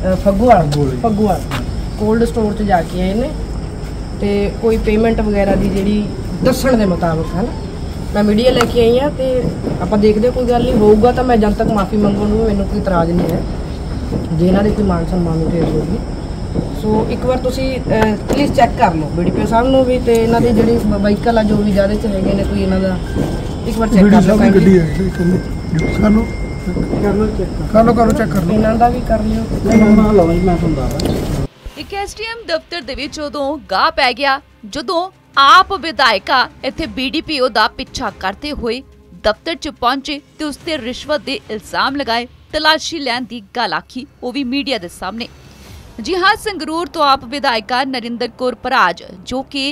Phagguwal cold store 'ਚ ਜਾ ਕੇ ਆਏ ਨੇ ਤੇ ਕੋਈ ਪੇਮੈਂਟ ਵਗੈਰਾ ਦੀ ਜਿਹੜੀ ਦੱਸਣ ਦੇ ਮੁਤਾਬਕ ਹੈ ਨਾ मैं मीडिया लेके आई हाँ तो आप देखते कोई गल नहीं होगा तो मैं जनतक माफ़ी मंगण में मैनू कोई इतराज़ नहीं है जे इन्हों कोई मान सम्मान में ठेस होगी सो एक बार तुसी प्लीज़ चैक कर लो BDPO साहब नूं भी तो इन्हों की जी वहीकल आ जो भी ज़्यादा है ने कोई इन्हों एक बार चैक कर लो इन्हों का भी कर लियो। एक SDM दफ्तर दे विच उदों गाह पै गया जदों आप विधायका इत्थे BDPO दा पिछा करते हुए दफ्तर च पहुंचे ते उसते रिश्वत दे इल्जाम लगाए तलाशी लैण दी गल आखी वो भी मीडिया दे सामने। जी हाँ, संगरूर तो आप विधायका नरिंदर कौर भराज जो कि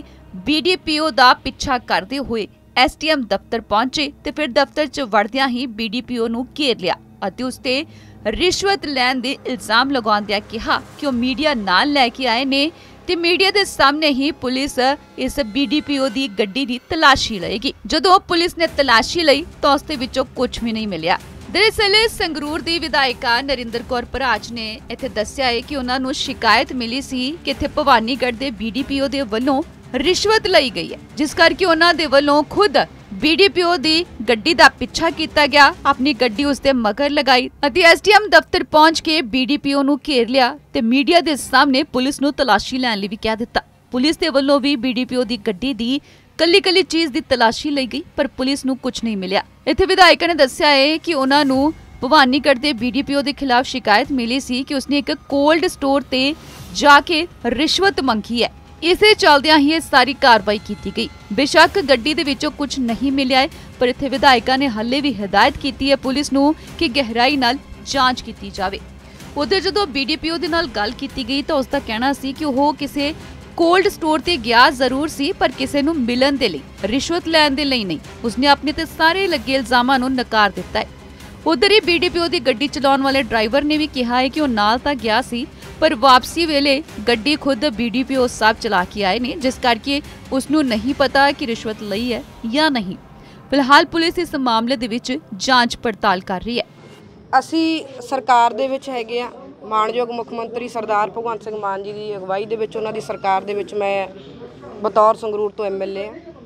BDPO दा पिछा करते हुए SDM दफ्तर पहुंचे ते फिर दफ्तर च वड़दियां ही BDPO नूं घेर लिया अते उसते रिश्वत लैण दे इल्जाम लगाउंदिआं कहा कि वो मीडिया नाल लैके आए ने ते मीडिया दे सामने ही पुलिस इस BDPO दी गड्डी दी तलाशी लएगी। जदों पुलिस ने तलाशी लई तो उसदे विचों कुछ भी नहीं मिलिया। दरअसल संगरूर दी विधायका नरिंदर कौर भराज ने इत्थे दस्सिया है कि उन्हां नूं शिकायत मिली सी कि इत्थे भवानीगढ़ दे BDPO दे वल्लों रिश्वत लई गई है जिस करके उन्हां दे वल्लों खुद BDPO दी गड्डी दा पिछा कीता गया, अपनी गड्डी उसदे मगर लगाई अते SDM दफ्तर पहुंच के BDPO नूं घेर लिया ते मीडिया दे सामने पुलिस नूं तलाशी लैण लई भी कह दित्ता। पुलिस दे वल्लों भी BDPO दी गड्डी दी कल्ली चीज़ दी तलाशी लई गई पर पुलिस नूं कुछ नहीं मिलिया। इत्थे विधायक ने दस्सिया है कि उन्हां नूं भवानीगढ़ दे BDPO दे खिलाफ शिकायत मिली सी कि उसने एक कोल्ड स्टोर ते जाके रिश्वत मंगी है, इसे चलदियां ही ये सारी कार्रवाई की गई। बेशक गड्डी दे विचों कुछ नहीं मिलिया है पर इत्थे विधायका ने हले भी हिदायत की है पुलिस नूं कि गहराई नाल जांच की जावे। उधर जदों BDPO दे नाल गल की गई तो उसका कहना सी कि वो किसी कोल्ड स्टोर ते गया जरूर सी पर किसी नूं मिलन दे लई रिश्वत लैण दे लई नहीं, उसने अपने ते सारे लगे इल्जामां नूं नकार दिता है। उधर ही BDPO दी गड्डी चलाउण वाले ड्राइवर ने भी कहा है कि वो नाल तां गया सी पर वापसी वेले गड्डी खुद BDPO साहब चला के आए ने जिस करके उसनूं नहीं पता कि रिश्वत लई है या नहीं। फिलहाल पुलिस इस मामले दे विच जांच पड़ताल कर रही है। असी सरकार दे विच हैगे आ, मानयोग मुख मंत्री सरदार भगवंत सिंह मान जी की अगवाई दे विच उन्हां दी सरकार दे विच मैं बतौर संगरूर तो MLA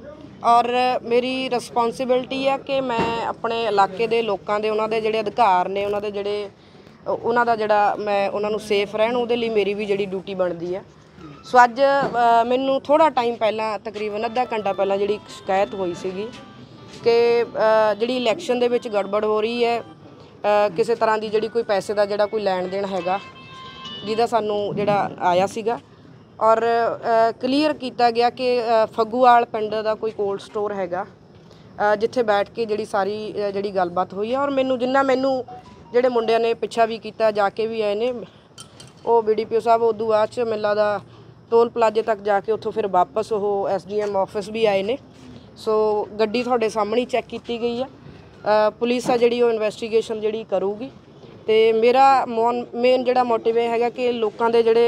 और मेरी रिस्पोंसिबिलिटी है कि मैं अपने इलाके दे लोकां दे उन्हां दे जिहड़े अधिकार ने उन्हां दे जिहड़े उन्हां दा जिहड़ा मैं उन्हां नूं सेफ रहण उहदे लई मेरी भी जिहड़ी ड्यूटी बनदी है। सो अज मैनूं थोड़ा टाइम पहलां तकरीबन अद्धा घंटा पहलां जिहड़ी शिकायत होई सीगी कि जिहड़ी इलैक्शन दे विच गड़बड़ हो रही है, किसी तरह की जिहड़ी कोई पैसे का जिहड़ा कोई लैण देण हैगा जिहदा सानूं जिहड़ा आया सीगा और क्लीयर किया गया कि फग्गूवाल पिंड का कोई कोल्ड स्टोर हैगा जिथे बैठ के जिहड़ी सारी जिहड़ी गलबात हुई है और मैनूं जिन्ना मैनूं जिहड़े मुंडिਆਂ ने पिछा भी किया जाके भी आए ने वो BDPO साहब उदों बाद च मेला दा टोल प्लाजे तक जाके उत्थों फिर वापस वो SDM ऑफिस भी आए ने। सो गड्डी तुहाडे सामने चैक की गई है, पुलिस आ जिहड़ी इन्वेस्टिगेशन जिहड़ी करूगी ते मेरा मेन जिहड़ा मोटिव ये हैगा कि लोकां दे जिहड़े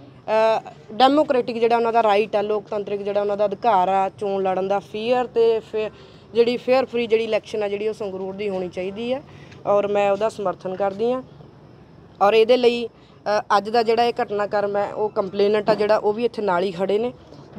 डेमोक्रेटिक जिहड़ा उन्हां दा राइट है, लोकतंत्रिक जिहड़ा उन्हां दा अधिकार आ चोण लड़न दा फेयर ते जिहड़ी फेयर फ्री जिहड़ी इलैक्शन आ जिहड़ी संगरूर दी होनी चाहिदी है और मैं उसका समर्थन करती हाँ। और ये लई अज का जिहड़ा घटनाक्रम है वो कंप्लेनेंट आ जिहड़ा वो भी इत्थे नाल ही खड़े ने।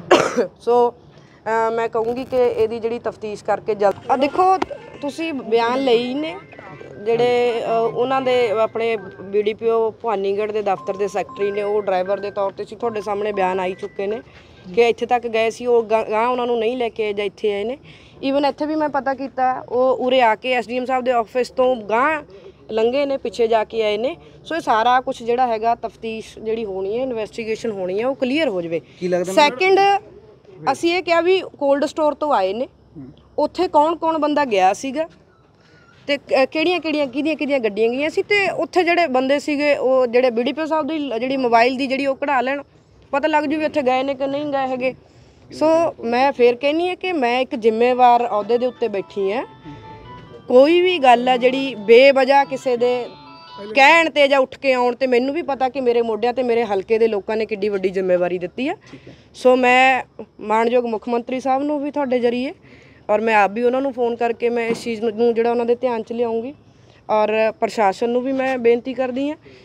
सो मैं कहूँगी कि ये जिहड़ी तफ्तीश करके जल्द देखो तुसी बयान लई ने जिहड़े उन्हां दे अपने BDPO भवानीगढ़ के दफ्तर के सैकटरी ने वो ड्राइवर के तौर पर तुहाडे सामने बयान आई चुके हैं कि इत्थे तक गए सी वो गांह उन्हां नूं नहीं लैके जां इत्थे आए ने। ईवन इत्थे भी मैं पता किया वो उरे आके SDM साहब के ऑफिस तो गांह लंघे ने पिछे जाके आए ने। सो ये सारा कुछ जिहड़ा हैगा तफ्तीश जिहड़ी होनी है इन्वेस्टिगेशन होनी है वो क्लीयर हो जाए। सैकेंड असीं ये कहा भी कोल्ड स्टोर तो आए ने उत्थे कौन कौन बंदा गया सीगा ते किहड़ियां गड्डियां गईयां सी ते उत्थे जिहड़े बंदे सीगे वो जिहड़े BDPO साहब दी जिहड़ी मोबाइल दी जिहड़ी वो कढ़ा लैण पता लग जू भी उत्थे गए ने कि नहीं गए हैगे। सो मैं फिर कहनी है कि मैं एक जिम्मेवार अहुदे दे उत्ते बैठी हाँ, कोई भी गल है जिहड़ी बेवजह किसी दे कहण ते जां उठ के आउण ते मैनूं भी पता कि मेरे मोढियां ते मेरे हलके दे लोकां ने किड्डी वड्डी जिम्मेवारी दित्ती है। सो मैं मानयोग मुख मंत्री साहब नूं भी तुहाडे जरिए और मैं आप भी उन्होंने फ़ोन करके मैं इस चीज़ नूं जिहड़ा उन्हां दे ध्यान च लिआऊंगी और प्रशासन नूं भी मैं बेनती करदी हाँ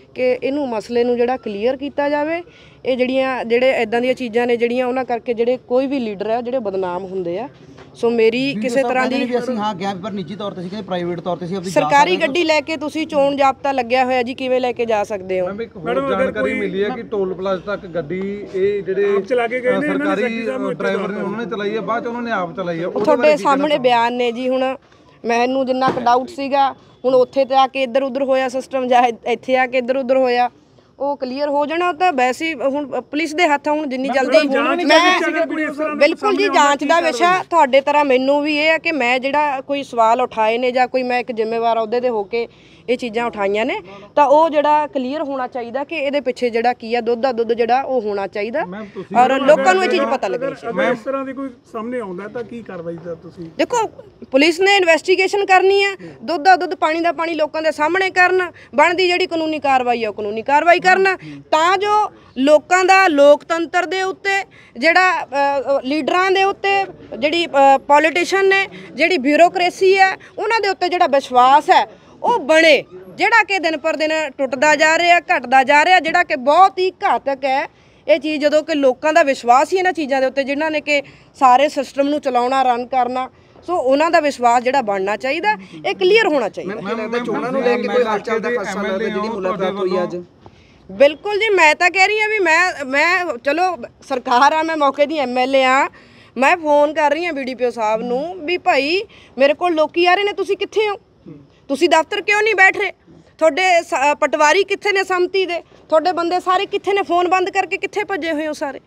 ਕਿ ਇਹਨੂੰ ਮਸਲੇ ਨੂੰ ਜਿਹੜਾ ਕਲੀਅਰ ਕੀਤਾ ਜਾਵੇ। ਇਹ ਜਿਹੜੇ ਇਦਾਂ ਦੀਆਂ ਚੀਜ਼ਾਂ ਨੇ ਜਿਹੜੀਆਂ ਉਹਨਾਂ ਕਰਕੇ ਜਿਹੜੇ ਕੋਈ ਵੀ ਲੀਡਰ ਹੈ ਜਿਹੜੇ ਬਦਨਾਮ ਹੁੰਦੇ ਆ। ਸੋ ਮੇਰੀ ਕਿਸੇ ਤਰ੍ਹਾਂ ਦੀ ਅਸੀਂ ਹਾਂ ਗਿਆ ਪਰ ਨਿੱਜੀ ਤੌਰ ਤੇ ਸੀ ਕਿ ਪ੍ਰਾਈਵੇਟ ਤੌਰ ਤੇ ਸੀ ਆਪਣੀ ਸਰਕਾਰੀ ਗੱਡੀ ਲੈ ਕੇ ਤੁਸੀਂ ਚੋਣ ਜਾਬਤਾ ਲੱਗਿਆ ਹੋਇਆ ਜੀ, ਕਿਵੇਂ ਲੈ ਕੇ ਜਾ ਸਕਦੇ ਹੋ? ਮੈਮ ਇੱਕ ਹੋਰ ਜਾਣਕਾਰੀ ਮਿਲੀ ਹੈ ਕਿ ਟੋਲ ਪਲਾਜ਼ਾ ਤੱਕ ਗੱਡੀ ਇਹ ਜਿਹੜੇ ਸਰਕਾਰੀ ਡਰਾਈਵਰ ਨੇ ਉਹਨਾਂ ਨੇ ਚਲਾਈ ਹੈ, ਬਾਅਦ ਚ ਉਹਨਾਂ ਨੇ ਆਪ ਚਲਾਈ ਹੈ। ਤੁਹਾਡੇ ਸਾਹਮਣੇ ਬਿਆਨ ਨੇ ਜੀ। ਹੁਣ ਮੈਨੂੰ ਜਿੰਨਾ ਕੁ ਡਾਊਟ ਸੀਗਾ, ਹੁਣ ਉੱਥੇ ਤੇ ਆ ਕੇ ਇੱਧਰ ਉੱਧਰ ਹੋਇਆ ਸਿਸਟਮ ਜਾਂ ਇੱਥੇ ਆ ਕੇ ਇੱਧਰ ਉੱਧਰ ਹੋਇਆ, ਉਹ ਕਲੀਅਰ ਹੋ ਜਾਣਾ। ਤਾਂ ਵੈਸੇ ਹੀ ਹੁਣ ਪੁਲਿਸ ਦੇ ਹੱਥ ਹੁਣ ਜਿੰਨੀ ਜਲਦੀ ਮੈਂ ਬਿਲਕੁਲ ਜੀ ਜਾਂਚ ਦਾ ਵਿਸ਼ਾ ਤੁਹਾਡੇ ਤਰ੍ਹਾਂ ਮੈਨੂੰ ਵੀ ਇਹ ਹੈ ਕਿ ਮੈਂ ਜਿਹੜਾ ਕੋਈ ਸਵਾਲ ਉਠਾਏ ਨੇ ਜਾਂ ਕੋਈ ਮੈਂ ਇੱਕ ਜ਼ਿੰਮੇਵਾਰ ਅਹੁਦੇ 'ਤੇ ਹੋ ਕੇ ਇਹ ਚੀਜ਼ਾਂ ਉਠਾਈਆਂ ਨੇ, ਤਾਂ ਉਹ ਜਿਹੜਾ ਕਲੀਅਰ ਹੋਣਾ ਚਾਹੀਦਾ ਕਿ ਇਹਦੇ ਪਿੱਛੇ ਜਿਹੜਾ ਕੀ ਆ ਦੁੱਧ ਦਾ ਦੁੱਧ ਜਿਹੜਾ ਉਹ ਹੋਣਾ ਚਾਹੀਦਾ ਔਰ ਲੋਕਾਂ ਨੂੰ ਇਹ ਚੀਜ਼ ਪਤਾ ਲੱਗਣੀ ਚਾਹੀਦੀ। ਇਸ ਤਰ੍ਹਾਂ ਦੀ ਕੋਈ ਸਾਹਮਣੇ ਆਉਂਦਾ ਤਾਂ ਕੀ ਕਾਰਵਾਈ ਦਾ ਤੁਸੀਂ ਦੇਖੋ ਪੁਲਿਸ ਨੇ ਇਨਵੈਸਟੀਗੇਸ਼ਨ ਕਰਨੀ ਹੈ, ਦੁੱਧ ਦਾ ਦੁੱਧ ਪਾਣੀ ਦਾ ਪਾਣੀ ਲੋਕਾਂ ਦੇ ਸਾਹਮਣੇ ਕਰਨ, ਬਣਦੀ ਜਿਹੜੀ ਕਾਨੂੰਨੀ ਕਾਰਵਾਈ ਹੈ ਉਹ ਕਾਨੂੰਨੀ ਕਾਰਵਾਈ ਕਰਨਾ, ਤਾਂ ਜੋ ਲੋਕਾਂ ਦਾ ਲੋਕਤੰਤਰ ਦੇ ਉੱਤੇ ਜਿਹੜਾ ਲੀਡਰਾਂ ਦੇ ਉੱਤੇ ਜਿਹੜੀ ਪੋਲੀਟੀਸ਼ੀਅਨ ਨੇ ਜਿਹੜੀ ਬਿਊਰੋਕ੍ਰੇਸੀ ਹੈ ਉਹਨਾਂ ਦੇ ਉੱਤੇ ਜਿਹੜਾ ਵਿਸ਼ਵਾਸ ਹੈ ਉਹ ਬਣੇ, ਜਿਹੜਾ ਕਿ ਦਿਨ ਪਰ ਦਿਨ ਟੁੱਟਦਾ ਜਾ ਰਿਹਾ, ਘਟਦਾ ਜਾ ਰਿਹਾ, ਜਿਹੜਾ ਕਿ ਬਹੁਤ ਹੀ ਘਾਤਕ ਹੈ ਇਹ ਚੀਜ਼। ਜਦੋਂ ਕਿ ਲੋਕਾਂ ਦਾ ਵਿਸ਼ਵਾਸ ਹੀ ਇਹਨਾਂ ਚੀਜ਼ਾਂ ਦੇ ਉੱਤੇ ਜਿਨ੍ਹਾਂ ਨੇ ਕਿ ਸਾਰੇ ਸਿਸਟਮ ਨੂੰ ਚਲਾਉਣਾ ਰਨ ਕਰਨਾ, ਸੋ ਉਹਨਾਂ ਦਾ ਵਿਸ਼ਵਾਸ ਜਿਹੜਾ ਬਣਨਾ ਚਾਹੀਦਾ, ਇਹ ਕਲੀਅਰ ਹੋਣਾ ਚਾਹੀਦਾ। ਚੋਣਾਂ ਨੂੰ ਲੈ ਕੇ ਕੋਈ ਹਲਚਲ ਦਾ ਖਾਸਾ ਲੱਗਦਾ ਜਿਹੜੀ ਮੁਲਾਕਾਤ ਹੋਈ ਅੱਜ? ਬਿਲਕੁਲ ਜੀ, ਮੈਂ ਤਾਂ ਕਹਿ ਰਹੀ ਹਾਂ ਵੀ ਮੈਂ ਚਲੋ ਸਰਕਾਰ ਆ, ਮੈਂ ਮੌਕੇ ਦੀ ਐਮਐਲਏ ਆ, ਮੈਂ ਫੋਨ ਕਰ ਰਹੀ ਹਾਂ BDPO ਸਾਹਿਬ ਨੂੰ ਵੀ ਭਾਈ ਮੇਰੇ ਕੋਲ ਲੋਕੀ ਆ ਰਹੇ ਨੇ, ਤੁਸੀਂ ਕਿੱਥੇ ਹੋ? ਤੁਸੀਂ ਦਫ਼ਤਰ ਕਿਉਂ ਨਹੀਂ ਬੈਠ ਰਹੇ? ਤੁਹਾਡੇ ਪਟਵਾਰੀ ਕਿੱਥੇ ਨੇ ਸੰਮਤੀ ਦੇ? ਤੁਹਾਡੇ ਬੰਦੇ ਸਾਰੇ ਕਿੱਥੇ ਨੇ? ਫੋਨ ਬੰਦ ਕਰਕੇ ਕਿੱਥੇ ਭੱਜੇ ਹੋਏ ਹੋ ਸਾਰੇ?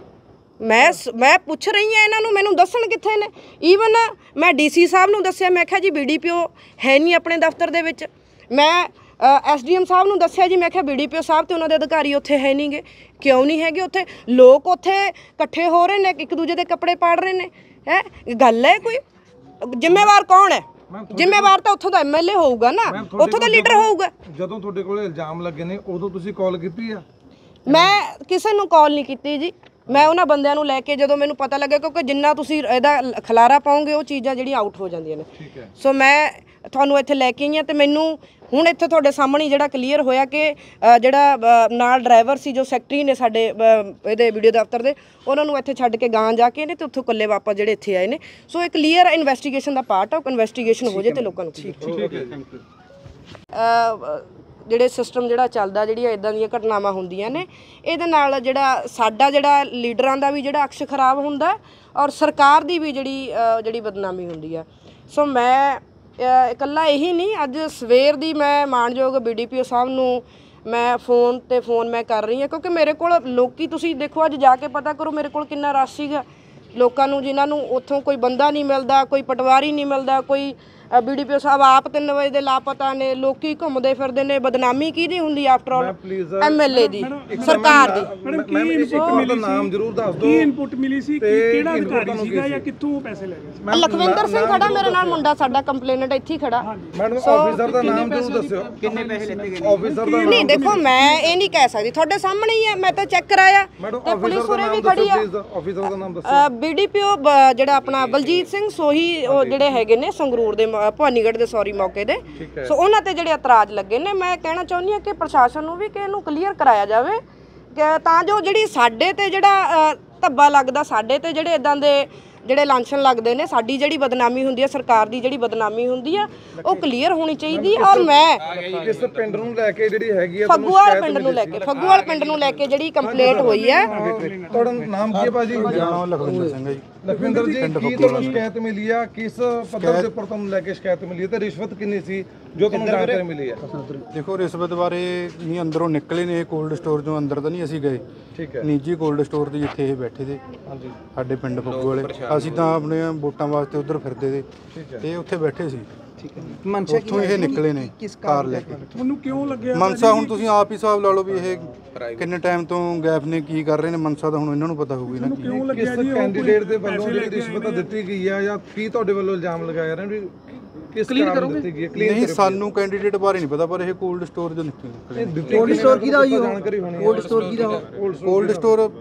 ਮੈਂ ਪੁੱਛ ਰਹੀ ਹਾਂ ਇਹਨਾਂ ਨੂੰ, ਮੈਨੂੰ ਦੱਸਣ ਕਿੱਥੇ ਨੇ। ਈਵਨ ਮੈਂ DC ਸਾਹਿਬ ਨੂੰ ਦੱਸਿਆ, ਮੈਂ ਕਿਹਾ ਜੀ BDPO ਹੈ ਨਹੀਂ ਆਪਣੇ ਦਫ਼ਤਰ ਦੇ ਵਿੱਚ। ਮੈਂ SDM ਸਾਹਿਬ ਨੂੰ ਦੱਸਿਆ ਜੀ, ਮੈਂ ਕਿਹਾ BDPO ਸਾਹਿਬ ਤੇ ਉਹਨਾਂ ਦੇ ਅਧਿਕਾਰੀ ਉੱਥੇ ਹੈ ਨਹੀਂਗੇ। ਕਿਉਂ ਨਹੀਂ ਹੈਗੇ ਉੱਥੇ? ਲੋਕ ਉੱਥੇ ਇਕੱਠੇ ਹੋ ਰਹੇ ਨੇ, ਇੱਕ ਦੂਜੇ ਦੇ ਕੱਪੜੇ ਪਾੜ ਰਹੇ ਨੇ। ਹੈ ਗੱਲ ਹੈ ਕੋਈ? ਜ਼ਿੰਮੇਵਾਰ ਕੌਣ ਹੈ? ਜ਼ਿੰਮੇਵਾਰ ਤਾਂ ਉੱਥੋਂ ਦਾ MLA ਹੋਊਗਾ ਨਾ, ਉੱਥੋਂ ਦਾ ਲੀਡਰ ਹੋਊਗਾ। ਜਦੋਂ ਤੁਹਾਡੇ ਕੋਲ ਇਲਜ਼ਾਮ ਲੱਗੇ ਨੇ ਉਦੋਂ ਤੁਸੀਂ ਕਾਲ ਕੀਤੀ ਆ? ਮੈਂ ਕਿਸੇ ਨੂੰ ਕਾਲ ਨਹੀਂ ਕੀਤੀ ਜੀ। ਮੈਂ ਉਹਨਾਂ ਬੰਦਿਆਂ ਨੂੰ ਲੈ ਕੇ ਜਦੋਂ ਮੈਨੂੰ ਪਤਾ ਲੱਗਾ, ਕਿਉਂਕਿ ਜਿੰਨਾ ਤੁਸੀਂ ਇਹਦਾ ਖਲਾਰਾ ਪਾਓਗੇ ਉਹ ਚੀਜ਼ਾਂ ਜਿਹੜੀਆਂ ਆਊਟ ਹੋ ਜਾਂਦੀਆਂ ਨੇ। ਸੋ ਮੈਂ ਤੁਹਾਨੂੰ ਇੱਥੇ ਲੈ ਕੇ ਆਈ ਹਾਂ ਤੇ ਮੈਨੂੰ ਹੁਣ ਇੱਥੇ ਤੁਹਾਡੇ ਸਾਹਮਣੇ ਜਿਹੜਾ ਕਲੀਅਰ ਹੋਇਆ ਕਿ ਜਿਹੜਾ ਨਾਲ ਡਰਾਈਵਰ ਸੀ ਜੋ ਸੈਕਟਰੀ ਨੇ ਸਾਡੇ ਇਹਦੇ ਵੀਡੀਓ ਦਫ਼ਤਰ ਦੇ, ਉਹਨਾਂ ਨੂੰ ਇੱਥੇ ਛੱਡ ਕੇ ਗਾਂ ਜਾ ਕੇ ਨੇ ਤੇ ਉੱਥੋਂ ਇਕੱਲੇ ਵਾਪਸ ਜਿਹੜੇ ਇੱਥੇ ਆਏ ਨੇ। ਸੋ ਇਹ ਕਲੀਅਰ ਇਨਵੈਸਟੀਗੇਸ਼ਨ ਦਾ ਪਾਰਟ ਆ, ਇਨਵੈਸਟੀਗੇਸ਼ਨ ਹੋ ਜੇ ਤੇ ਲੋਕਾਂ ਨੂੰ ਜਿਹੜੇ ਸਿਸਟਮ ਜਿਹੜਾ ਚੱਲਦਾ, ਜਿਹੜੀਆਂ ਇਦਾਂ ਦੀਆਂ ਘਟਨਾਵਾਂ ਹੁੰਦੀਆਂ ਨੇ, ਇਹਦੇ ਨਾਲ ਜਿਹੜਾ ਸਾਡਾ ਜਿਹੜਾ ਲੀਡਰਾਂ ਦਾ ਵੀ ਜਿਹੜਾ ਅਕਸ਼ ਖਰਾਬ ਹੁੰਦਾ ਔਰ ਸਰਕਾਰ ਦੀ ਵੀ ਜਿਹੜੀ ਬਦਨਾਮੀ ਹੁੰਦੀ ਆ। ਸੋ ਮੈਂ ਇਕੱਲਾ ਇਹੀ ਨਹੀਂ, ਅੱਜ ਸਵੇਰ ਦੀ ਮੈਂ ਮਾਣਯੋਗ BDPO ਸਾਹਿਬ ਨੂੰ ਮੈਂ ਫੋਨ ਮੈਂ ਕਰ ਰਹੀ ਹਾਂ, ਕਿਉਂਕਿ ਮੇਰੇ ਕੋਲ ਲੋਕੀ, ਤੁਸੀਂ ਦੇਖੋ ਅੱਜ ਜਾ ਕੇ ਪਤਾ ਕਰੋ ਮੇਰੇ ਕੋਲ ਕਿੰਨਾ ਰਸ਼ ਸੀਗਾ ਲੋਕਾਂ ਨੂੰ, ਜਿਨ੍ਹਾਂ ਨੂੰ ਉੱਥੋਂ ਕੋਈ ਬੰਦਾ ਨਹੀਂ ਮਿਲਦਾ, ਕੋਈ ਪਟਵਾਰੀ ਨਹੀਂ ਮਿਲਦਾ, ਕੋਈ BDPO ਸਾਹਿਬ ਆਪ 3 ਵਜੇ ਦੇ ਲਾਪਤਾ ਨੇ, ਲੋਕੀ ਘੁੰਮਦੇ ਫਿਰਦੇ ਨੇ। ਬਦਨਾਮੀ ਕਿਹਦੀ ਹੁੰਦੀ ਆਫਟਰ ਆਲ? MLA ਦੀ, ਸਰਕਾਰ ਦੀ। ਨਾਮ ਜ਼ਰੂਰ ਦੱਸ ਦਿਓ। ਕੀ ਇਨਪੁਟ ਮਿਲੀ ਸੀ? ਕਿਹੜਾ ਅਧਿਕਾਰੀ ਸੀਗਾ ਜਾਂ ਕਿੱਥੋਂ ਪੈਸੇ ਲੈ ਗਏ ਸੀ? ਲਖਵਿੰਦਰ ਸਿੰਘ ਖੜਾ ਮੇਰੇ ਨਾਲ, ਮੁੰਡਾ ਸਾਡਾ ਕੰਪਲੇਨਟ ਇੱਥੇ ਹੀ ਖੜਾ। ਮੈਡਮ ਆਫੀਸਰ ਦਾ ਨਾਮ ਜ਼ਰੂਰ ਦੱਸਿਓ, ਕਿੰਨੇ ਪੈਸੇ ਲਿੱਤੇ ਗਏ? ਆਫੀਸਰ ਦਾ ਨਹੀਂ ਦੇਖੋ ਮੈਂ ਇਹ ਨਹੀਂ ਕਹਿ ਸਕਦੀ, ਤੁਹਾਡੇ ਸਾਹਮਣੇ ਹੀ ਹੈ, ਮੈਂ ਤਾਂ ਚੈੱਕ ਕਰਾਇਆ ਤੇ ਪੁਲਿਸ ਉਰੇ ਵੀ ਖੜੀ ਆ। ਆਫੀਸਰ ਦਾ ਨਾਮ ਦੱਸਿਓ। BDPO ਜਿਹੜਾ ਆਪਣਾ ਬਲਜੀਤ ਸਿੰਘ ਸੋਹੀ, ਉਹ ਜਿਹੜੇ ਹੈਗੇ ਨੇ ਸੰਗਰੂਰ ਦੇ, ਭਵਾਨੀਗੜ੍ਹ ਦੇ ਮੌਕੇ ਦੇ। ਸੋ ਉਹਨਾਂ ਤੇ ਜਿਹੜੇ ਇਤਰਾਜ਼ ਲੱਗੇ ਨੇ, ਮੈਂ ਕਹਿਣਾ ਚਾਹੁੰਦੀ ਹਾਂ ਕਿ ਪ੍ਰਸ਼ਾਸਨ ਨੂੰ ਵੀ ਕਿ ਇਹਨੂੰ ਕਲੀਅਰ ਕਰਾਇਆ ਜਾਵੇ ਤਾਂ ਜੋ ਜਿਹੜੀ ਸਾਡੇ ਤੇ ਜਿਹੜਾ ਧੱਬਾ ਲੱਗਦਾ, ਸਾਡੇ ਤੇ ਜਿਹੜੇ ਇਦਾਂ ਦੇ ਜਿਹੜੇ ਲਾਂਛਨ ਲੱਗਦੇ ਨੇ, ਸਾਡੀ ਜਿਹੜੀ ਬਦਨਾਮੀ ਹੁੰਦੀ ਹੈ, ਸਰਕਾਰ ਦੀ ਜਿਹੜੀ ਬਦਨਾਮੀ ਹੁੰਦੀ ਆ, ਉਹ ਕਲੀਅਰ ਹੋਣੀ ਚਾਹੀਦੀ। ਔਰ ਮੈਂ ਕਿਸ ਪਿੰਡ ਨੂੰ ਲੈ ਕੇ ਜਿਹੜੀ ਹੈਗੀ ਆ ਫੱਗੂਵਾਲ ਪਿੰਡ ਨੂੰ ਲੈ ਕੇ ਜਿਹੜੀ ਕੰਪਲੇਂਟ ਹੋਈ ਹੈ। ਤੁਹਾਡਾ ਨਾਮ ਕੀ ਹੈ ਭਾਜੀ? ਲਖਵਿੰਦਰ ਸਿੰਘ ਜੀ। ਲਖਵਿੰਦਰ ਜੀ, ਕੀ ਤੁਹਾਨੂੰ ਸ਼ਿਕਾਇਤ ਮਿਲੀ ਆ? ਕਿਸ ਪੱਧਰ ਦੇ ਉੱਪਰ ਤੁਹਾਨੂੰ ਲੈ ਕੇ ਸ਼ਿਕਾਇਤ ਮਿਲੀ ਹੈ ਤੇ ਰਿਸ਼ਵਤ ਕਿੰਨੀ ਸੀ ਜੋ ਤੁਹਾਨੂੰ ਜਾਣਕਾਰੀ ਮਿਲੀ ਹੈ? ਦੇਖੋ ਰਿਸ਼ਵਤ ਬਾਰੇ ਨਹੀਂ ਅੰਦਰੋਂ ਨਿਕਲੇ ਨੇ, ਕੋਲਡ ਸਟੋਰ ਤੋਂ ਅੰਦਰ ਤਾਂ ਨਹੀਂ ਅਸੀਂ ਗਏ। ਠੀਕ ਹੈ। ਨਿੱਜੀ ਕੋਲਡ ਸਟੋਰ ਤੇ ਜਿੱਥੇ ਇਹ ਬੈਠੇ ਤੇ ਹਾਂਜੀ, ਸਾਡੇ ਪਿੰਡ ਫੱਗੂ ਵਾਲੇ, ਅਸੀਂ ਤਾਂ ਆਪਣੇ ਵੋਟਾਂ ਵਾਸਤੇ ਉਧਰ ਫਿਰਦੇ ਤੇ ਇਹ ਉੱਥੇ ਬੈਠੇ ਸੀ। ਠੀਕ ਹੈ। ਮਨਸ਼ਾ ਉੱਥੋਂ ਇਹ ਨਿਕਲੇ ਨੇ ਕਾਰ ਲੈ ਕੇ। ਤੁਹਾਨੂੰ ਕਿਉਂ ਲੱਗਿਆ ਮਨਸਾ ਹੁਣ ਤੁਸੀਂ ਆਪ ਹੀ ਹਿਸਾਬ ਲਾ ਲਓ ਵੀ ਇਹ ਕਿੰਨੇ ਟਾਈਮ ਤੋਂ ਗੈਪ ਨੇ ਕੀ ਕਰ ਰਹੇ ਨੇ। ਮਨਸਾ ਤਾਂ ਹੁਣ ਇਹਨਾਂ ਨੂੰ ਪਤਾ ਹੋਊਗੀ ਨਾ ਕਿਉਂ ਕਿਸ ਲੱਗਿਆ ਜੀ? ਕੈਂਡੀਡੇਟ ਦੇ ਵੱਲੋਂ ਜਿਹੜੀ ਰਿਸ਼ਵਤ ਦਿੱਤੀ ਗਈ ਆ ਜਾਂ ਕੀ ਤੁਹਾਡੇ ਵੱਲੋਂ ਇਲਜ਼ਾਮ ਲਗਾਇਆ ਰਹੇ ਵੀ ਕਿਸ ਕਾਰਨ ਦਿੱਤੀ ਗਈ ਹੈ? ਨਹੀਂ, ਸਾਨੂੰ ਕੈਂਡੀਡੇਟ ਬਾਰੇ ਨਹੀਂ ਪਤਾ, ਪਰ ਇਹ ਕੋਲਡ ਸਟੋਰ ਜੋ ਨਿਕਲੇ। ਕੋਲਡ ਸਟੋਰ ਕਿਹਦਾ ਜੀ? ਜਾਣਕਾਰੀ ਹੋਣੀ। ਕੋਲਡ ਸਟੋਰ ਕਿਹਦਾ? ਕੋਲਡ ਸਟੋਰ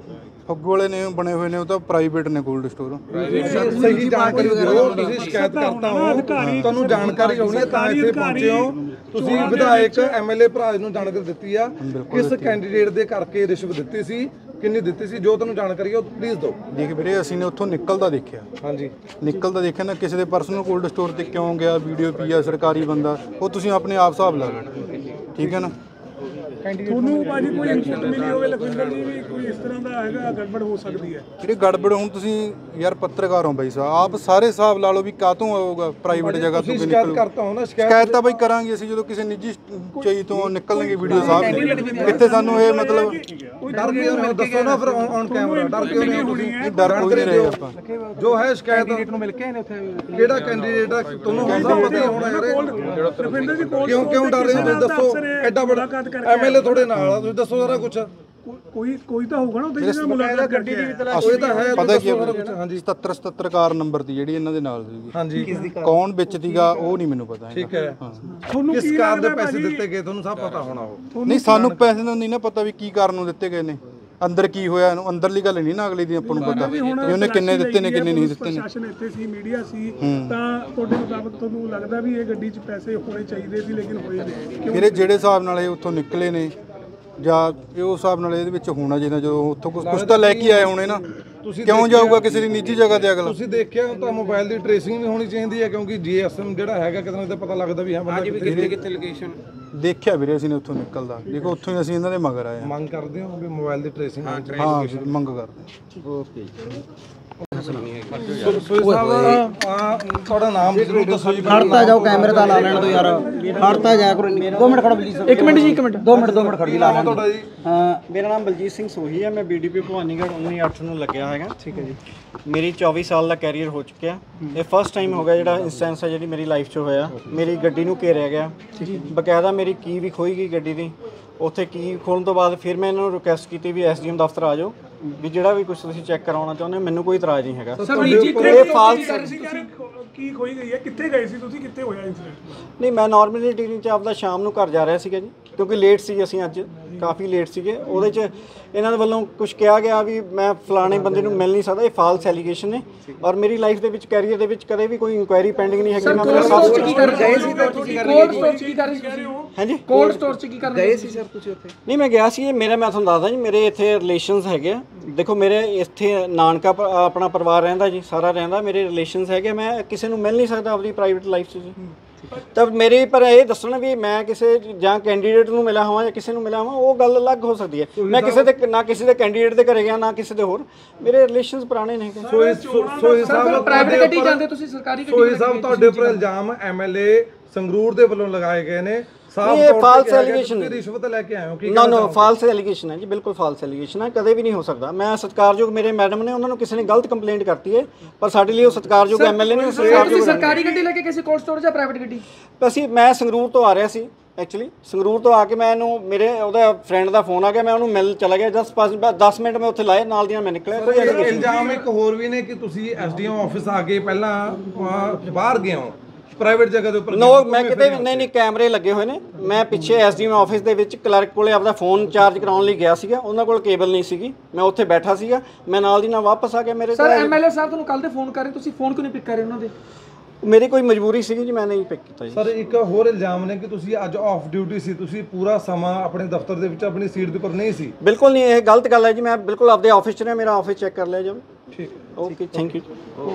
ਫੱਗੂ ਵਾਲੇ ਨੇ ਬਣੇ ਹੋਏ ਨੇ, ਉਹ ਤਾਂ ਪ੍ਰਾਈਵੇਟ ਨੇ ਕੋਲਡ ਸਟੋਰ। ਸਹੀ ਜਾਣਕਾਰੀ ਦਿਓ, ਤੁਸੀਂ ਸ਼ਿਕਾਇਤ ਕਰਤਾ ਹੋ, ਤੁਹਾਨੂੰ ਜਾਣਕਾਰੀ ਹੋਣੀ ਹੈ ਤਾਂ ਇੱਥੇ ਪਹੁੰਚੇ ਹੋ ਤੁਸੀਂ। ਵਿਧਾਇਕ ਐਮਐਲਏ ਭਰਾ ਨੂੰ ਜਾਣਕਾਰੀ ਦਿੱਤੀ ਆ, ਕਿਸ ਕੈਂਡੀਡੇਟ ਦੇ ਕਰਕੇ ਰਿਸ਼ਵਤ ਦਿੱਤੀ ਸੀ, ਕਿੰਨੀ ਦਿੱਤੀ ਸੀ, ਜੋ ਤੁਹਾਨੂੰ ਜਾਣਕਾਰੀ ਹੈ ਉਹ ਪਲੀਜ਼ ਦਿਓ। ਦੇਖ ਵੀਰੇ, ਅਸੀਂ ਨੇ ਉੱਥੋਂ ਨਿਕਲਦਾ ਦੇਖਿਆ। ਹਾਂਜੀ, ਨਿਕਲਦਾ ਦੇਖਿਆ ਨਾ, ਕਿਸੇ ਦੇ ਪਰਸਨਲ ਕੋਲਡ ਸਟੋਰ ਤੇ ਕਿਉਂ ਗਿਆ, ਵੀਡੀਓ ਪੀ ਆ, ਸਰਕਾਰੀ ਬੰਦਾ, ਉਹ ਤੁਸੀਂ ਆਪਣੇ ਆਪ ਹਿਸਾਬ ਲਾ ਲਓ, ਠੀਕ ਹੈ ਨਾ। ਤੁਹਾਨੂੰ ਭਾਜੀ ਕੋਈ ਇਨਪੁਟ ਮਿਲੀ ਹੋਵੇ ਲਖਵਿੰਦਰ ਜੀ ਵੀ ਕੋਈ ਇਸ ਤਰ੍ਹਾਂ ਦਾ ਹੈਗਾ ਗੜਬੜ ਹੋ ਸਕਦੀ ਹੈ? ਜਿਹੜੇ ਗੜਬੜ, ਹੁਣ ਤੁਸੀਂ ਯਾਰ ਪੱਤਰਕਾਰ ਹੋ ਬਾਈ ਸਾਹਿਬ, ਆਪ ਸਾਰੇ ਹਿਸਾਬ ਲਾ ਲਓ ਵੀ ਕਾਹਤੋਂ ਆਊਗਾ ਪ੍ਰਾਈਵੇਟ ਜਗ੍ਹਾ ਤੋਂ ਸ਼ਿਕਾਇਤ ਕਰਤਾ ਹੋ ਨਾ। ਸ਼ਿਕਾਇਤ ਤਾਂ ਬਾਈ ਕਰਾਂਗੇ ਅਸੀਂ, ਜਦੋਂ ਕਿਸੇ ਨਿੱਜੀ ਚੀਜ਼ ਤੋਂ ਨਿਕਲਣਗੇ ਵੀਡੀਓ ਸਾਹਿਬ, ਇੱਥੇ ਸਾਨੂੰ ਇਹ ਮਤਲਬ ਡਰ ਕਿਉਂ ਨਹੀਂ ਦੱਸੋ ਨਾ ਫਿਰ ਔਨ ਕੈਮਰਾ, ਡਰ ਕਿਉਂ ਨਹੀਂ ਤੁਸੀਂ? ਡਰ ਕੋਈ ਨਹੀਂ ਰਹੇ ਆਪਾਂ। ਜੋ ਹੈ ਸ਼ਿਕਾਇਤ ਨੂੰ ਮਿਲ ਕੇ ਆਏ ਉੱਥੇ, ਕਿਹੜਾ ਕੈਂਡੀਡੇਟ ਆ ਤੁਹਾਨੂੰ ਹੁਣ ਤਾਂ ਪਤਾ ਹੀ ਹੋਣਾ ਯਾਰ। ਰਵਿੰਦਰ ਜੀ ਕਿਉਂ ਡਰ ਰਹੇ ਹੋ ਦੱਸੋ? ਐਡਾ ਵੱਡਾ ਐਮਐਲਏ ਤੁਹਾਡੇ ਨਾਲ ਆ, ਤੁਸੀਂ ਦੱਸੋ ਸਾਰਾ ਕੁਝ। ਕੋਈ ਤਾਂ ਹੋਊਗਾ ਨਾ ਉਹਦੇ ਜਿਹੜਾ ਮੁਲਾਕਾਤ ਗੱਡੀ ਦੀ ਵੀ ਤਲਾਸ਼ ਉਹ ਤਾਂ ਹੈ, ਪਤਾ ਕੀ ਹਾਂਜੀ 77 ਕਾਰ ਨੰਬਰ ਦੀ ਜਿਹੜੀ ਇਹਨਾਂ ਦੇ ਨਾਲ ਸੀਗੀ। ਹਾਂਜੀ, ਕੌਣ ਵਿੱਚ ਸੀਗਾ ਉਹ ਨਹੀਂ ਮੈਨੂੰ ਪਤਾ। ਠੀਕ ਹੈ, ਤੁਹਾਨੂੰ ਕਿਸ ਕਾਰ ਦੇ ਪੈਸੇ ਦਿੱਤੇ ਗਏ ਤੁਹਾਨੂੰ ਸਭ ਪਤਾ ਹੋਣਾ। ਉਹ ਨਹੀਂ, ਸਾਨੂੰ ਪੈਸੇ ਦਾ ਨਹੀਂ ਨਾ ਪਤਾ ਵੀ ਕੀ ਕਾਰਨ ਨੂੰ ਦਿੱਤੇ ਗਏ ਨੇ, ਅੰਦਰ ਕੀ ਹੋਇਆ, ਇਹਨੂੰ ਅੰਦਰਲੀ ਗੱਲ ਨਹੀਂ ਨਾ ਅਗਲੀ ਦੀ ਆਪਾਂ ਨੂੰ ਪਤਾ ਵੀ ਉਹਨੇ ਕਿੰਨੇ ਦਿੱਤੇ ਨੇ ਕਿੰਨੇ ਨਹੀਂ ਦਿੱਤੇ ਨੇ। ਪ੍ਰਸ਼ਾਸਨ ਇੱਥੇ ਸੀ, ਮੀਡੀਆ ਸੀ, ਤਾਂ ਤੁਹਾਡੇ ਮੁਤਾਬਕ ਤੁਹਾਨੂੰ ਲੱਗਦਾ ਵੀ ਇਹ ਗੱਡੀ 'ਚ ਪੈਸੇ ਹੋਣੇ ਚਾਹੀਦੇ ਸੀ ਲੇਕਿਨ ਹੋਏ ਨਹੀਂ? ਫਿਰ ਜਿਹੜੇ ਹਿਸਾਬ ਨਾਲ ਇਹ ਉੱਥੋਂ ਨਿਕਲੇ ਨੇ ਜਾਂ ਇਹ ਉਸ ਹਿਸਾਬ ਨਾਲ ਇਹਦੇ ਵਿੱਚ ਹੋਣਾ ਚਾਹੀਦਾ, ਜਦੋਂ ਉੱਥੋਂ ਕੁਛ ਤਾਂ ਲੈ ਕੇ ਆਏ ਹੋਣੇ ਨਾ। ਕਿਉਂ ਜਾਊਗਾ ਕਿਸੇ ਦੀ ਨਿੱਜੀ ਜਗ੍ਹਾ ਤੇ ਅਗਲਾ? ਤੁਸੀਂ ਦੇਖਿਆ ਤਾਂ ਮੋਬਾਈਲ ਦੀ ਟ੍ਰੇਸਿੰਗ ਵੀ ਹੋਣੀ ਚਾਹੀਦੀ ਹੈ, ਕਿਉਂਕਿ ਜੀਐਸਐਮ ਜਿਹੜਾ ਹੈਗਾ ਕਿਤੇ ਨਾ ਕਿਤੇ ਪਤਾ ਲੱਗਦਾ ਵੀ ਹਾਂ ਬੰਦਾ ਕਿੱਥੇ ਲੋਕੇਸ਼ਨ ਦੇਖਿਆ ਵੀਰੇ ਅਸੀਂ ਨੇ ਉੱਥੋਂ ਨਿਕਲਦਾ। ਦੇਖੋ ਉੱਥੋਂ ਹੀ ਅਸੀਂ ਇਹਨਾਂ ਦੇ ਮਗਰ ਆਏ। ਮੰਗ ਕਰਦੇ ਹਾਂ ਵੀ ਮੋਬਾਈਲ ਦੀ ਟ੍ਰੇਸਿੰਗ ਹਾਂ, ਮੰਗ ਕਰਦੇ। ਓਕੇ ਤੁਹਾਡਾ ਨਾਮ ਜ਼ਰੂਰ ਦੱਸੋ ਜੀ। ਖੜਤਾ ਜਾਓ, ਕੈਮਰੇ ਦਾ ਲਾ ਲੈਣ ਦੋ ਯਾਰ, ਖੜਤਾ ਜਾ ਕਰੋ। 2 ਮਿੰਟ ਖੜੋ ਪਲੀਜ਼। 1 ਮਿੰਟ ਜੀ, 1 ਮਿੰਟ 2 ਮਿੰਟ ਖੜ ਜੀ, ਲਾ ਲੈਣ। ਤੁਹਾਡਾ ਜੀ? ਮੇਰਾ ਨਾਮ ਬਲਜੀਤ ਸਿੰਘ ਸੋਹੀ ਹੈ, ਮੈਂ ਬੀਡੀਪੀ ਭਵਾਨੀਗੜ੍ਹ 19/8 ਨੂੰ ਲੱਗਿਆ ਹੈਗਾ। ਠੀਕ ਹੈ ਜੀ, ਮੇਰੀ 24 ਸਾਲ ਦਾ ਕੈਰੀਅਰ ਹੋ ਚੁੱਕਿਆ। ਇਹ ਫਸਟ ਟਾਈਮ ਹੋ ਗਿਆ ਜਿਹੜਾ ਇੰਸਟੈਂਸ ਹੈ ਜਿਹੜੀ ਮੇਰੀ ਲਾਈਫ 'ਚ ਹੋਇਆ। ਮੇਰੀ ਗੱਡੀ ਨੂੰ ਘੇਰਿਆ ਗਿਆ, ਬਕਾਇਦਾ ਮੇਰੀ ਕੀ ਵੀ ਖੋਈ ਗਈ ਗੱਡੀ ਦੀ। ਉੱਥੇ ਕੀ ਖੋਲ੍ਹਣ ਤੋਂ ਬਾਅਦ ਫਿਰ ਮੈਂ ਇਹਨਾਂ ਨੂੰ ਰਿਕੁਐਸਟ ਕੀਤੀ ਵੀ ਐਸਡੀਐਮ ਦਫ਼ਤਰ ਆ ਜਾਓ, ਵੀ ਜਿਹੜਾ ਵੀ ਕੁਝ ਤੁਸੀਂ ਚੈੱਕ ਕਰਾਉਣਾ ਚਾਹੁੰਦੇ ਹੋ, ਮੈਨੂੰ ਕੋਈ ਇਤਰਾਜ਼ ਨਹੀਂ ਹੈਗਾ। ਇਹ ਫਾਲਸ ਕੀ ਖੋਈ ਗਈ ਹੈ? ਕਿੱਥੇ ਗਏ ਸੀ ਤੁਸੀਂ? ਕਿੱਥੇ ਹੋਇਆ ਇਨਸੀਡੈਂਟ? ਨਹੀਂ, ਮੈਂ ਨਾਰਮਲੀ ਡਿਊਟੀ 'ਚ ਆਪਦਾ ਸ਼ਾਮ ਨੂੰ ਘਰ ਜਾ ਰਿਹਾ ਸੀਗਾ ਜੀ, ਕਿਉਂਕਿ ਲੇਟ ਸੀ ਅਸੀਂ, ਅੱਜ ਕਾਫੀ ਲੇਟ ਸੀਗੇ। ਉਹਦੇ 'ਚ ਇਹਨਾਂ ਦੇ ਵੱਲੋਂ ਕੁਝ ਕਿਹਾ ਗਿਆ ਵੀ ਮੈਂ ਫਲਾਣੇ ਬੰਦੇ ਨੂੰ ਮਿਲ ਨਹੀਂ ਸਕਦਾ। ਇਹ ਫਾਲਸ ਐਲੀਗੇਸ਼ਨ ਨੇ, ਔਰ ਮੇਰੀ ਲਾਈਫ ਦੇ ਵਿੱਚ ਕੈਰੀਅਰ ਦੇ ਵਿੱਚ ਕਦੇ ਵੀ ਕੋਈ ਇਨਕੁਆਇਰੀ ਪੈਂਡਿੰਗ ਨਹੀਂ ਹੈਗੀ। ਕੋਲਡ ਸਟੋਰ 'ਚ ਕੀ ਕਰ ਰਹੇ ਸੀ? ਹਾਂਜੀ, ਕੋਲਡ ਸਟੋਰ 'ਚ ਕੀ ਕਰ ਗਏ ਸੀ ਸਰ ਤੁਸੀਂ ਉੱਥੇ? ਨਹੀਂ, ਮੈਂ ਗਿਆ ਸੀ। ਮੈਂ ਤੁਹਾਨੂੰ ਦੱਸਦਾ ਜੀ, ਮੇਰੇ ਇੱਥੇ ਰਿਲੇਸ਼ਨਸ ਹੈਗੇ ਆ। ਦੇਖੋ, ਮੇਰੇ ਇੱਥੇ ਨਾਨਕਾ ਆਪਣਾ ਪਰਿਵਾਰ ਰਹਿੰਦਾ ਜੀ, ਸਾਰਾ ਰਹਿੰਦਾ। ਮੇਰੇ ਰਿਲੇਸ਼ਨਸ ਹੈਗੇ, ਮੈਂ ਕਿਸੇ ਨੂੰ ਮਿਲ ਨਹੀਂ ਸਕਦਾ ਆਪਣੀ ਪ੍ਰਾਈਵੇਟ ਲਾਈਫ 'ਚ ਜੀ। ਤਾਂ ਮੇਰੇ ਪਰ ਇਹ ਦੱਸਣਾ ਵੀ ਮੈਂ ਕਿਸੇ ਜਾਂ ਕੈਂਡੀਡੇਟ ਨੂੰ ਮਿਲਿਆ ਹੋਵਾਂ ਜਾਂ ਕਿਸੇ ਨੂੰ ਮਿਲਿਆ ਹੋਵਾਂ, ਉਹ ਗੱਲ ਅਲੱਗ ਹੋ ਸਕਦੀ ਹੈ। ਮੈਂ ਕਿਸੇ ਦੇ ਨਾ ਕਿਸੇ ਦੇ ਕੈਂਡੀਡੇਟ ਦੇ ਘਰੇ ਗਿਆ, ਨਾ ਕਿਸੇ ਦੇ ਹੋਰ। ਮੇਰੇ ਰਿਲੇਸ਼ਨਸ ਪੁਰਾਣੇ ਨੇ। ਸੋਹੀ ਸਾਹਿਬ, ਪ੍ਰਾਈਵੇਟ ਗੱਡੀ ਜਾਂਦੇ ਤੁਸੀਂ, ਸਰਕਾਰੀ ਗੱਡੀ? ਸੋਹੀ ਸਾਹਿਬ, ਤੁਹਾਡੇ ਉੱਪਰ ਇਲਜ਼ਾਮ ਐਮਐਲਏ ਸੰਗਰੂਰ ਦੇ ਵੱਲੋਂ ਲਗਾਏ ਗਏ ਨੇ। ਇਹ ਫਾਲਸ ਐਲੀਗੇਸ਼ਨ ਹੈ। ਰਿਸ਼ਵਤ ਲੈ ਕੇ ਆਏ ਹੋ? ਕੀ? ਨਾ, ਫਾਲਸ ਐਲੀਗੇਸ਼ਨ ਹੈ ਜੀ, ਬਿਲਕੁਲ ਫਾਲਸ ਐਲੀਗੇਸ਼ਨ ਹੈ। ਕਦੇ ਵੀ ਨਹੀਂ ਹੋ ਸਕਦਾ। ਮੈਂ ਸਤਿਕਾਰਯੋਗ ਮੇਰੇ ਮੈਡਮ ਨੇ, ਉਹਨਾਂ ਨੂੰ ਕਿਸੇ ਨੇ ਗਲਤ ਕੰਪਲੇਂਟ ਕਰਤੀ ਹੈ, ਪਰ ਸਾਡੇ ਲਈ ਉਹ ਸਤਿਕਾਰਯੋਗ ਐਮਐਲਏ ਨੇ। ਸਰਕਾਰੀ ਗੱਡੀ ਲੈ ਕੇ ਕਿਸੇ ਕੋਲਡ ਸਟੋਰ ਜਾਂ ਪ੍ਰਾਈਵੇਟ ਗੱਡੀ? ਮੈਂ ਸੰਗਰੂਰ ਤੋਂ ਆ ਰਿਹਾ ਸੀ ਐਕਚੁਅਲੀ। ਸੰਗਰੂਰ ਤੋਂ ਆ ਕੇ ਮੈਂ ਇਹਨੂੰ, ਮੇਰੇ ਉਹਦਾ ਫਰੈਂਡ ਦਾ ਫੋਨ ਆ ਗਿਆ, ਮੈਂ ਉਹਨੂੰ ਮਿਲ ਚਲਾ ਗਿਆ। 10 ਮਿੰਟ ਮੈਂ ਉੱਥੇ ਲਾਏ, ਨਾਲ ਦੀਆਂ ਮੈਂ ਨਿਕਲਿਆ। ਕੋਈ ਇਲਜ਼ਾਮ ਇੱਕ ਹੋਰ ਵੀ ਨੇ ਕਿ ਤੁਸੀਂ ਐਸਡੀਐਮ ਆਫਿਸ ਆ ਕੇ ਪਹਿਲਾਂ ਬਾਹਰ ਗਏ ਹੋ ਪ੍ਰਾਈਵੇਟ ਜਗ੍ਹਾ ਦੇ ਉੱਪਰ। ਨੋ, ਮੈਂ ਕਿਤੇ ਨਹੀਂ, ਕੈਮਰੇ ਲੱਗੇ ਹੋਏ ਨੇ। ਮੈਂ ਪਿੱਛੇ ਐਸਡੀਐਮ ਆਫਿਸ ਦੇ ਵਿੱਚ ਕਲਰਕ ਕੋਲੇ ਆਪਦਾ ਫੋਨ ਚਾਰਜ ਕਰਾਉਣ ਲਈ ਗਿਆ ਸੀਗਾ, ਉਹਨਾਂ ਕੋਲ ਕੇਬਲ ਨਹੀਂ ਸੀਗੀ। ਮੈਂ ਉੱਥੇ ਬੈਠਾ ਸੀਗਾ, ਮੈਂ ਨਾਲ ਦੀ ਨਾਲ ਵਾਪਸ ਆ ਗਿਆ। ਮੇਰੇ ਸਰ, ਐਮਐਲਏ ਸਾਹਿਬ ਤੁਹਾਨੂੰ ਕੱਲ ਦੇ ਫੋਨ ਕਰ ਰਹੇ, ਤੁਸੀਂ ਫੋਨ ਕਿਉਂ ਨਹੀਂ ਪਿਕ ਕਰ ਰਹੇ ਉਹਨਾਂ ਦੇ? ਮੇਰੀ ਕੋਈ ਮਜਬੂਰੀ ਸੀਗੀ ਜੀ, ਮੈਂ ਨਹੀਂ ਪਿਕ ਕੀਤਾ ਜੀ। ਸਰ, ਇੱਕ ਹੋਰ ਇਲਜ਼ਾਮ ਨੇ ਕਿ ਤੁਸੀਂ ਅੱਜ ਆਫ ਡਿਊਟੀ ਸੀ, ਤੁਸੀਂ ਪੂਰਾ ਸਮਾਂ ਆਪਣੇ ਦਫ਼ਤਰ ਦੇ ਵਿੱਚ ਆਪਣੀ ਸੀਟ ਦੇ ਉੱਪਰ ਨਹੀਂ ਸੀ। ਬਿਲਕੁਲ ਨਹੀਂ, ਇਹ ਗਲਤ ਗੱਲ ਹੈ ਜੀ। ਮੈਂ ਬਿਲਕੁਲ ਆਪਦੇ ਆਫਿਸ 'ਚ ਰਿਹਾ, ਮੇਰਾ ਆਫਿਸ ਚੈੱਕ ਕਰ ਲਿਆ ਜਾਵੇ। ਠੀਕ, ਓਕੇ, ਥੈਂਕ ਯੂ।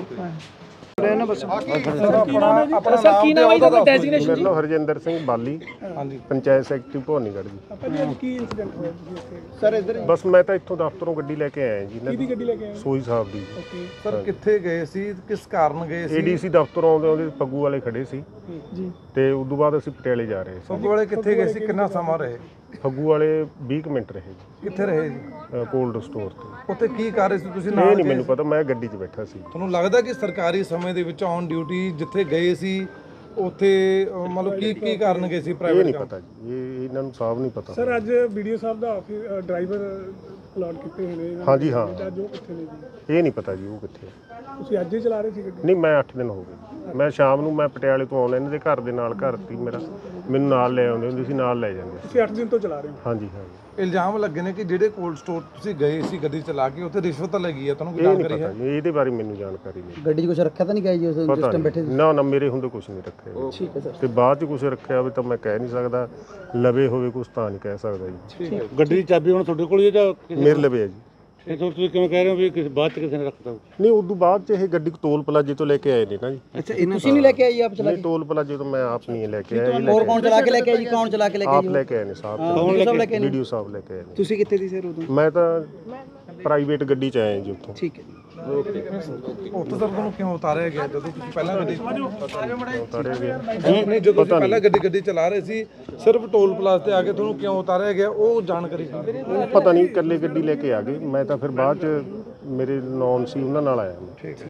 ਸਰ, ਕੀ ਨਾਮ ਹੈ ਤੁਹਾਡਾ? ਡੈਜ਼ਿਗਨੇਸ਼ਨ? ਮੇਰਾ ਨਾਮ ਹਰਜਿੰਦਰ ਸਿੰਘ ਬਾਲੀ, ਹਾਂਜੀ, ਪੰਚਾਇਤ ਸੈਕਟਰੀ ਭਵਾਨੀਗੜ੍ਹ ਜੀ। ਕੀ ਇਨਸੀਡੈਂਟ ਹੋਇਆ ਤੁਸੀਂ ਇੱਥੇ? ਸਰ ਇੱਧਰ ਬਸ ਮੈਂ ਤਾਂ ਇੱਥੋਂ ਦਫ਼ਤਰੋਂ ਗੱਡੀ ਲੈ ਕੇ ਆਇਆ ਜੀ। ਕਿਹਦੀ ਗੱਡੀ ਲੈ ਕੇ ਆਏ? ਸੋਈ ਸਾਹਿਬ ਦੀ। ਸਰ, ਕਿੱਥੇ ਗਏ ਸੀ, ਕਿਸ ਕਾਰਨ ਗਏ ਸੀ? ਏਡੀਸੀ ਦਫ਼ਤਰੋਂ ਆਉਂਦੇ ਫੱਗੂ ਵਾਲੇ ਖੜੇ ਸੀ ਜੀ, ਤੇ ਉਸ ਤੋਂ ਬਾਅਦ ਅਸੀਂ ਪਟਿਆਲੇ ਜਾ ਰਹੇ ਸੀ। ਫੱਗੂ ਵਾਲੇ ਕਿੱਥੇ ਗਏ ਸੀ, ਕਿੰਨਾ ਸਮਾਂ ਰਹੇ? ਫੱਗੂ ਵਾਲੇ 20 ਮਿੰਟ ਰਹੇ ਜੀ। ਕਿੱਥੇ ਰਹੇ ਜੀ? ਕੋਲਡ ਸਟੋਰ ਤੇ। ਉੱਥੇ ਕੀ ਕਰ ਰਹੇ ਸੀ ਤੁਸੀਂ? ਇਹ ਨਾਲ ਨਹੀਂ ਮੈਨੂੰ ਪਤਾ, ਮੈਂ ਗੱਡੀ 'ਚ ਬੈਠਾ ਸੀ। ਤੁਹਾਨੂੰ ਲੱਗਦਾ ਕਿ ਸਰਕਾਰੀ ਸਮੇਂ ਦੇ ਵਿੱਚ ਔਨ ਡਿਊਟੀ ਜਿੱਥੇ ਗਏ ਸੀ ਉੱਥੇ ਮਤਲਬ ਕੀ ਕਾਰਨ ਗਏ ਸੀ ਪ੍ਰਾਈਵੇਟ? ਇਹ ਨਹੀਂ ਪਤਾ ਜੀ, ਇਹ ਇਹਨਾਂ ਨੂੰ ਸਾਫ਼ ਨਹੀਂ ਪਤਾ। ਸਰ, ਅੱਜ ਵੀਡੀਓ ਸਾਹਿਬ ਦਾ ਆਫਿਸ ਡਰਾਈਵਰ ਅਲਾਟ ਕੀਤੇ ਹੋਏ ਨੇ। ਹਾਂਜੀ, ਹਾਂ। ਅੱਜ ਉਹ ਕਿੱਥੇ ਨੇ ਜੀ? ਇਹ ਨਹੀਂ ਪਤਾ ਜੀ ਉਹ ਕਿੱਥੇ। ਤੁਸੀਂ ਅੱਜ ਹੀ ਚਲਾ ਰਹੇ ਸੀ ਗੱਡੀ? ਨਹੀਂ, ਮੈਂ 8 ਦਿਨ ਹੋ ਗਏ। ਮੈਂ ਸ਼ਾਮ ਨੂੰ ਮੈਂ ਪਟਿਆਲੇ ਤੋਂ ਆਉਣਾ, ਇਹਨਾਂ ਦੇ ਘਰ ਦੇ ਨਾਲ ਘਰ ਸੀ ਮੇਰਾ, ਮੈਨੂੰ ਨਾਲ ਲੈ ਆਉਂਦੇ ਹੁੰਦੇ ਸੀ, ਨਾਲ ਲੈ ਜਾਂਦੇ। ਤੁਸੀਂ 8 ਦਿਨ ਤੋਂ ਚਲਾ ਰਹੇ ਹੋ? ਹਾਂਜੀ, ਹਾਂਜੀ। ਇਲਜ਼ਾਮ ਲੱਗੇ ਨੇ ਕਿ ਜਿਹੜੇ ਕੋਲਡ ਸਟੋਰ ਤੁਸੀਂ ਗਏ ਸੀ ਗੱਡੀ ਚਲਾ ਕੇ ਉੱਥੇ ਰਿਸ਼ਵਤ ਲੱਗੀ ਹੈ, ਤੁਹਾਨੂੰ ਕੋਈ ਇਹ ਨਹੀਂ ਜਾਣਕਾਰੀ ਪਤਾ ਹੈ? ਜੀ, ਇਹਦੇ ਬਾਰੇ ਮੈਨੂੰ ਜਾਣਕਾਰੀ ਨਹੀਂ। ਗੱਡੀ 'ਚ ਕੁਝ ਰੱਖਿਆ ਤਾਂ ਨਹੀਂ ਗਿਆ ਜੀ ਉਸ ਪਤਾ ਟਾਈਮ ਬੈਠੇ ਨਹੀਂ। ਨਾ ਮੇਰੇ ਹੁੰਦੇ ਕੁਝ ਨਹੀਂ ਰੱਖਿਆ। ਠੀਕ ਹੈ ਸਰ। ਤੇ ਬਾਅਦ ਚ ਕੁਝ ਰੱਖਿਆ ਹੋਵੇ ਤਾਂ ਮੈਂ ਕਹਿ ਨਹੀਂ ਸਕਦਾ, ਲਵੇ ਹੋਵੇ ਕੁਝ ਤਾਂ ਨਹੀਂ ਕਹਿ ਸਕਦਾ ਜੀ। ਗੱਡੀ ਦੀ ਚਾਬੀ ਹੁਣ ਤੁਹਾਡੇ ਕੋਲ ਹੀ ਹੈ ਜਾਂ ਮੇਰੇ ਲਵੇ ਹੈ ਜੀ। ਇਹ ਤੁਸੀਂ ਕਿਵੇਂ ਕਹਿ ਰਹੇ ਹੋ ਵੀ ਕਿਸੇ ਬਾਅਦ ਚ ਕਿਸੇ ਨੇ ਰੱਖਤਾ? ਨਹੀਂ, ਉਦੋਂ ਬਾਅਦ ਚ ਇਹ ਗੱਡੀ ਟੋਲ ਪਲਾਜੇ ਤੋਂ ਲੈ ਕੇ ਆਏ ਨੇ ਨਾ ਜੀ। ਅੱਛਾ, ਇਹਨਾਂ ਤੁਸੀਂ ਨਹੀਂ ਲੈ ਕੇ ਆਏ ਜੀ ਆਪ ਚਲਾ ਨਹੀਂ, ਟੋਲ ਪਲਾਜੇ ਤੋਂ ਮੈਂ ਆਪ ਨਹੀਂ ਲੈ ਕੇ ਆਇਆ। ਹੋਰ ਕੌਣ ਚਲਾ ਕੇ ਲੈ ਕੇ ਆਏ ਜੀ? ਕੌਣ ਚਲਾ ਕੇ ਲੈ ਕੇ ਆਪ ਆਏ ਲੈ ਕੇ ਆਏ ਨੇ ਸਾਹਿਬ, ਸਭ ਲੈ ਕੇ ਆਏ ਨੇ? ਵੀਡੀਓ ਸਾਹਿਬ ਲੈ ਕੇ ਆਏ ਨੇ। ਤੁਸੀਂ ਕਿੱਥੇ ਸੀ ਸਰ ਉਦੋਂ? ਮੈਂ ਤਾਂ ਪ੍ਰਾਈਵੇਟ ਗੱਡੀ ਚ ਆਇਆ ਜੀ ਉੱਥੋਂ। ਠੀਕ ਹੈ। ਉੱਥੇ ਸਰ ਤੁਹਾਨੂੰ ਕਿਉਂ ਉਤਾਰਿਆ ਗਿਆ ਜਦੋਂ ਤੁਸੀਂ ਪਹਿਲਾਂ ਗੱਡੀ ਉਤਾਰਿਆ ਗਿਆ। ਨਹੀਂ, ਜਦੋਂ ਤੁਸੀਂ ਪਹਿਲਾਂ ਗੱਡੀ ਚਲਾ ਰਹੇ ਸੀ ਸਿਰਫ ਟੋਲ ਪਲਾਜ਼ਾ ਤੇ ਆ ਕੇ ਤੁਹਾਨੂੰ ਕਿਉਂ ਉਤਾਰਿਆ ਗਿਆ ਉਹ ਜਾਣਕਾਰੀ ਉਹ ਪਤਾ ਨਹੀਂ, ਇਕੱਲੇ ਗੱਡੀ ਲੈ ਕੇ ਆ ਗਏ। ਮੈਂ ਤਾਂ ਫਿਰ ਬਾਅਦ ਚ ਮੇਰੇ ਨੌਨ ਸੀ ਉਹਨਾਂ ਨਾਲ ਆਇਆ ਮੈਂ।